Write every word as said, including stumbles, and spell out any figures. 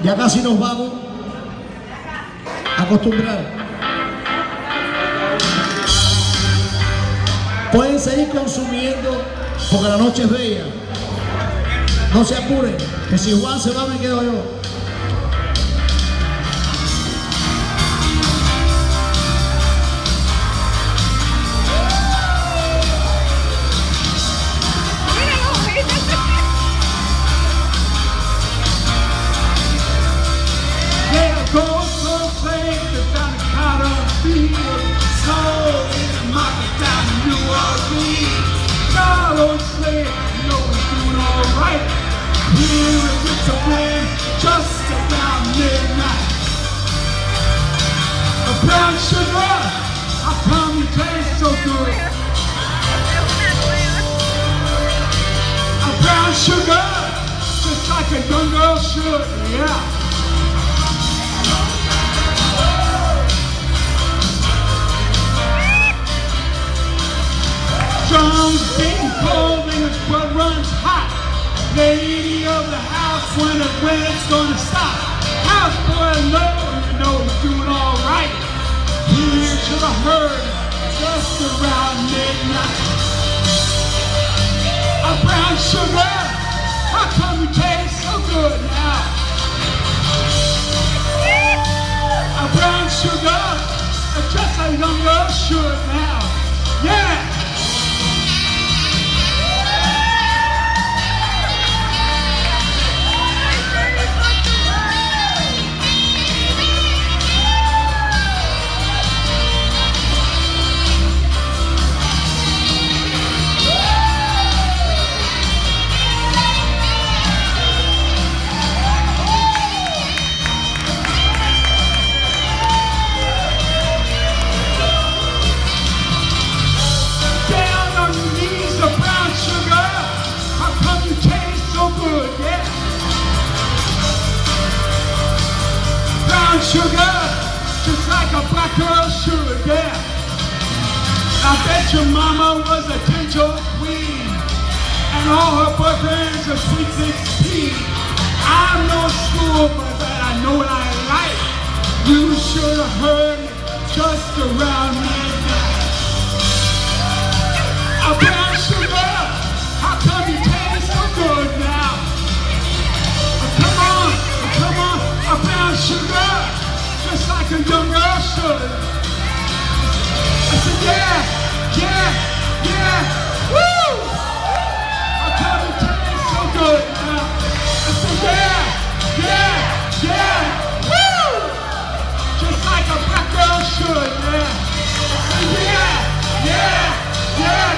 Ya casi nos vamos a acostumbrar. Pueden seguir consumiendo porque la noche es bella. No se apuren, que si Juan se va me quedo yo. Just about midnight. A brown sugar, how come you taste so good? A brown sugar, just like a young girl should, yeah. Drums beating cold and his blood runs hot. Lady of the house, when it, when it's gonna stop. Houseboy low, you know he's doing alright. Here to the herd, just around midnight. A brown sugar, how come you taste so good now? A brown sugar, just a young girl should now. Yeah! Sugar, just like a black girl should, yeah. I bet your mama was a gentle queen, and all her boyfriends are sweet sixteen. I'm no school, but I know what I like. You should have heard me just around midnight. A brown sugar, how come you taste so good now? Come on, come on, a brown sugar. Just like a young girl should. I said, yeah, yeah, yeah, woo! How come you taste so good now? I said, yeah, yeah, yeah, woo! Just like a black girl should, yeah. I said, yeah, yeah, yeah.